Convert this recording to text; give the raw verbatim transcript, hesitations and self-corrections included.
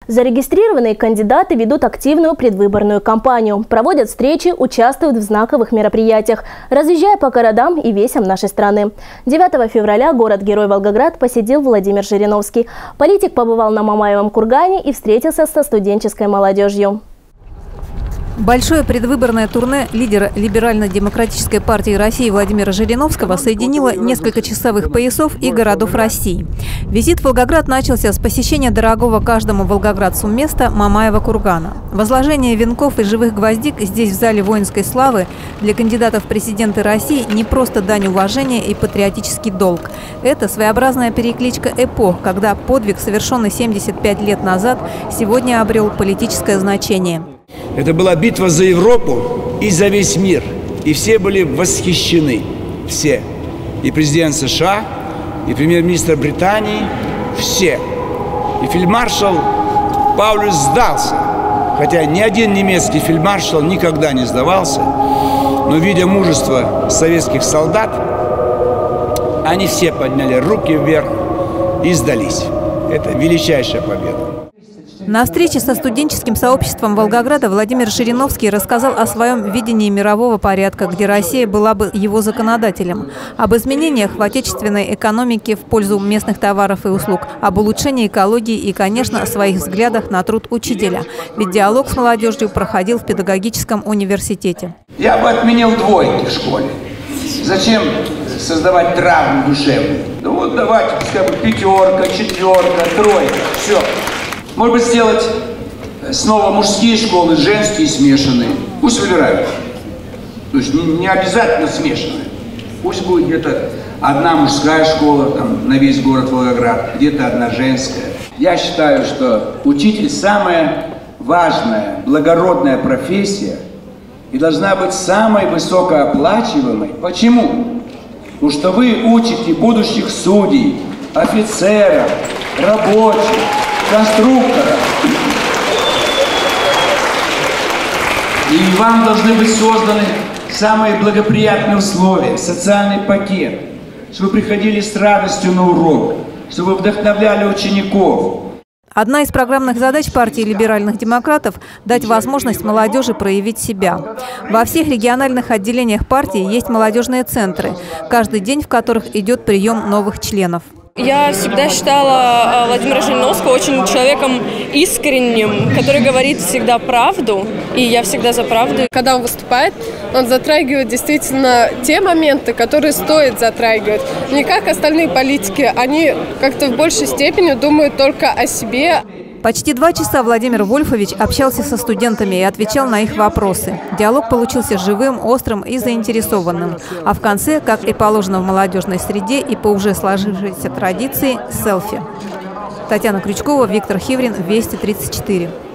Зарегистрированные кандидаты ведут активную предвыборную кампанию, проводят встречи, участвуют в знаковых мероприятиях, разъезжая по городам и весям нашей страны. девятого февраля город-герой Волгоград посетил Владимир Жириновский. Политик побывал на Мамаевом кургане и встретился со студенческой молодежью. Большое предвыборное турне лидера Либерально-демократической партии России Владимира Жириновского соединило несколько часовых поясов и городов России. Визит в Волгоград начался с посещения дорогого каждому волгоградцу места Мамаева кургана. Возложение венков и живых гвоздик здесь, в зале воинской славы, для кандидатов в президенты России не просто дань уважения и патриотический долг. Это своеобразная перекличка эпох, когда подвиг, совершенный семьдесят пять лет назад, сегодня обрел политическое значение. Это была битва за Европу и за весь мир. И все были восхищены. Все. И президент США, и премьер-министр Британии. Все. И фельдмаршал Паулюс сдался. Хотя ни один немецкий фельдмаршал никогда не сдавался. Но, видя мужество советских солдат, они все подняли руки вверх и сдались. Это величайшая победа. На встрече со студенческим сообществом Волгограда Владимир Жириновский рассказал о своем видении мирового порядка, где Россия была бы его законодателем, об изменениях в отечественной экономике в пользу местных товаров и услуг, об улучшении экологии и, конечно, о своих взглядах на труд учителя. Ведь диалог с молодежью проходил в педагогическом университете. Я бы отменил двойки в школе. Зачем создавать травму душевную? Ну вот давайте, пускай бы пятерка, четверка, тройка, все. Может быть, сделать снова мужские школы, женские смешанные. Пусть выбирают. То есть не, не обязательно смешанные. Пусть будет где-то одна мужская школа там, на весь город Волгоград, где-то одна женская. Я считаю, что учитель самая важная, благородная профессия и должна быть самой высокооплачиваемой. Почему? Потому что вы учите будущих судей, офицеров, рабочих, конструктора. И вам должны быть созданы самые благоприятные условия, социальный пакет, чтобы вы приходили с радостью на урок, чтобы вы вдохновляли учеников. Одна из программных задач партии либеральных демократов – дать возможность молодежи проявить себя. Во всех региональных отделениях партии есть молодежные центры, каждый день в которых идет прием новых членов. Я всегда считала Владимира Жириновского очень человеком искренним, который говорит всегда правду, и я всегда за правду. Когда он выступает, он затрагивает действительно те моменты, которые стоит затрагивать. Не как остальные политики, они как-то в большей степени думают только о себе. Почти два часа Владимир Вольфович общался со студентами и отвечал на их вопросы. Диалог получился живым, острым и заинтересованным. А в конце, как и положено в молодежной среде и по уже сложившейся традиции, селфи. Татьяна Крючкова, Виктор Хиврин, Вести тридцать четыре.